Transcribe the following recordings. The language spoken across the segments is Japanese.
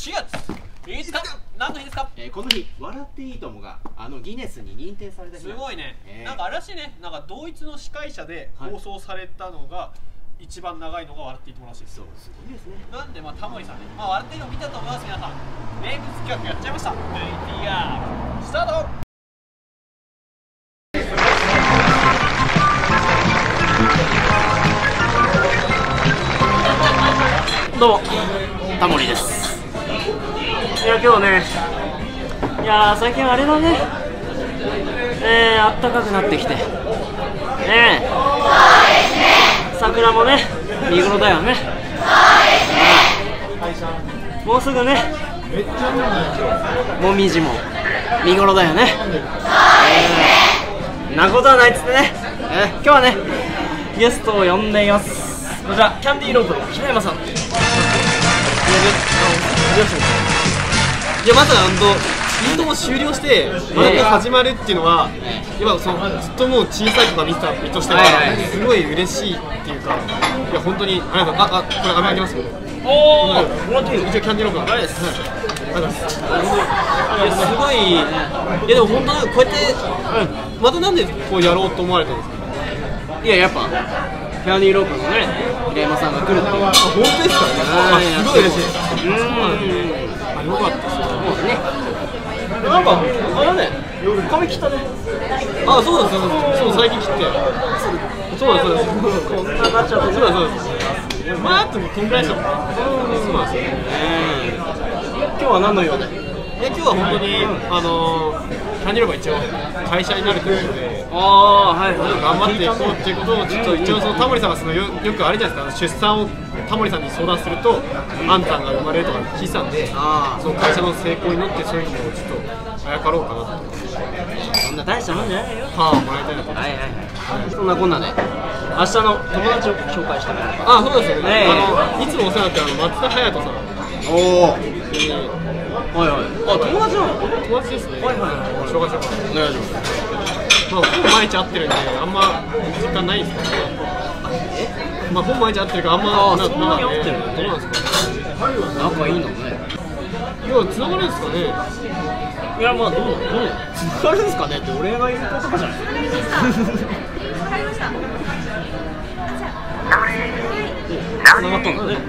4月いいですか？何の日ですか？ この日、笑っていいともがギネスに認定された日。 すごいね。なんかあれらしいね。なんか同一の司会者で放送されたのが一番長いのが笑っていいともらしいです。 そう、すごいですね。 なんでタモリさんね、笑っていいの見たと思います皆さん。名物企画やっちゃいました。VTR スタート。 どうも、タモリです。いや、今日ね、最近あれだね、あったかくなってきて、桜もね、見頃だよね。もうすぐね、もみじも見頃だよね。なことはないっつってね、今日はね、ゲストを呼んでいます。こちら、キャンディーロープの平山さん。 いや、まさかインドも終了してまた始まるっていうのは、今ずっともう小さい子が見てた身としてはすごい嬉しいっていうか、いや本当にありがとう。これ飴あげますよ。 おお、もらっていい？ 一応キャンディーロープあれです。 ありがとうございます。 いやすごい。いやでも本当こうやってまたなんでこうやろうと思われたんですか？ いや、やっぱキャンディーロープのね、平山さんが来るっていう。 本当ですか？すごい嬉しい。よかったですよ。 なんかあれね、髪切ったね。 そうです。そう最近切って。そうです。 こんなになっちゃって。 そうです。あとこんぐらいでしたもん。そうなんですよ。 今日は何の用で？ 今日は本当にキャンディーロープが一応会社になるということで、頑張っていこうっていうことをちょっと一応タモリさんがよくあれじゃないですか、出産をタモリさんに相談するとアンタンが生まれるとか聞いてたんで、その会社の成功に乗ってそういうのをちょっとあやかろうかなと。 そんな大したもんじゃないよ。 パワーをもらいたいなと。 そんなこんなで明日の友達を紹介してもらう。 そうですよね。いつもお世話になってる松田隼人さん。 おお。友達なの？ 友達ですね。紹介しようかな。 お願いします。 ほぼ毎日会ってるんであんま時間ないんですけど、ほぼ毎日会ってるからあんまそんなに会ってるの？ どうなんですか？ 仲いいのね。 繋がるんですかね。 いや、どう繋がるんですかねって俺が言うことかじゃない。繋がったんだね。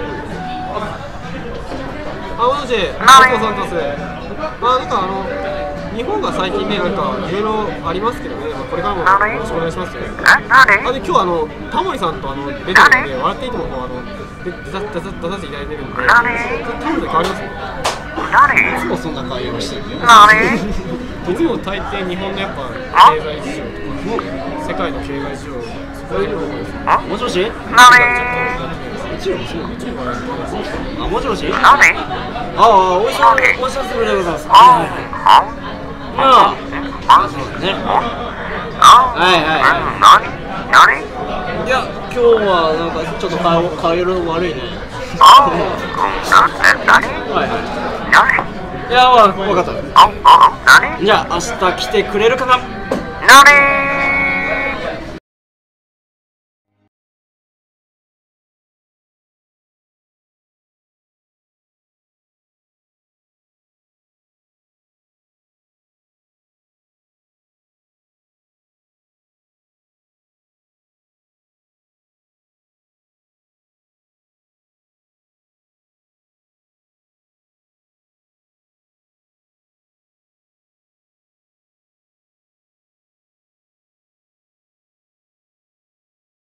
マジでマコさんです。なんか日本が最近ね、なんかいろいろありますけどね、これからもよろしくお願いしますよ。で今日タモリさんと出てるんで、笑っていいとも出させていただいてるんで、タモリさん変わりますね。 いつもそんな会話してるよ。 いつも大抵日本のやっぱ経済事情とか世界の経済事情をそこでもしもし？もしもし？お久しぶりでございます。そうね。いや、今日はなんかちょっと顔色悪いね。いや、分かった。じゃあ明日来てくれるかな？